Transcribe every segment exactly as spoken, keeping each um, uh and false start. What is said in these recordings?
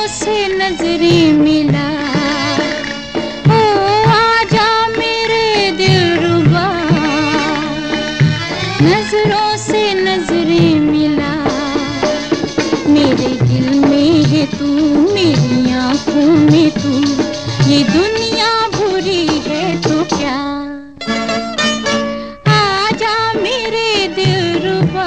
से नजरें मिला। ओ आजा मेरे दिलरुबा, नजरों से नजरें मिला। मेरे दिल में है तू, मेरी आंखों में तू, ये दुनिया बुरी है तो क्या। आजा मेरे दिलरुबा।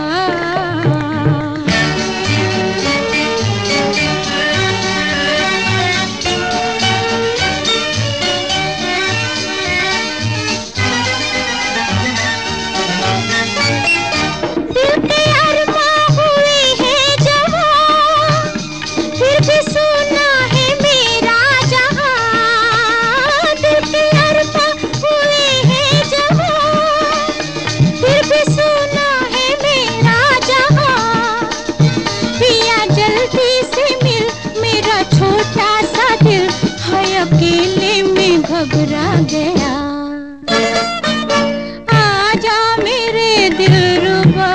अकेले में घबरा गया। आजा मेरे दिलरुबा।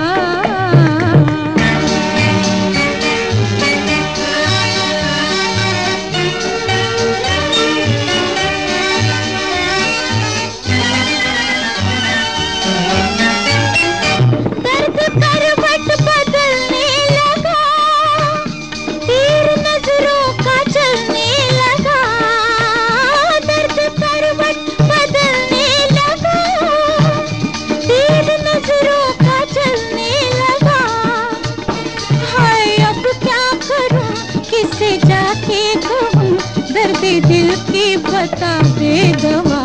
दर्द करवट बदलने लगा, तीर नजरों का चलने लगा। दर्द करवट बदलने लगा, तीर नजरों का चलने लगा। हाय अब क्या करूं, किसे जाके कहूं, दर्द दिल की बता दे दवा।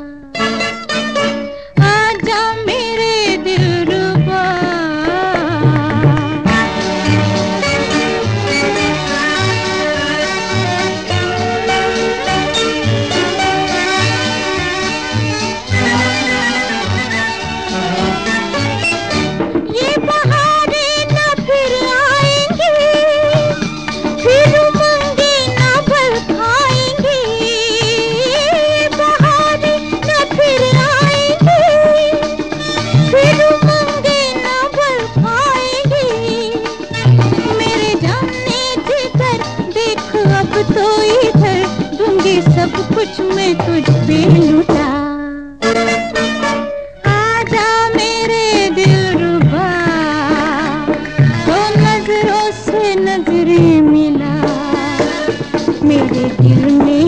आजा मेरे दिलरुबा। ये बहारें न फिर आएंगी, फिर उमंगे न बल खाएंगी। ये बहारें न फिर आएंगी, फिर उमंगे न बल खाएंगी। मेरे जाने जिधर देख अब तो इधर, दूंगी सब कुछ मैं तुझ पे लुटा। आजा मेरे दिलरुबा, तो नजरों से नजरें मिला। मेरे दिल में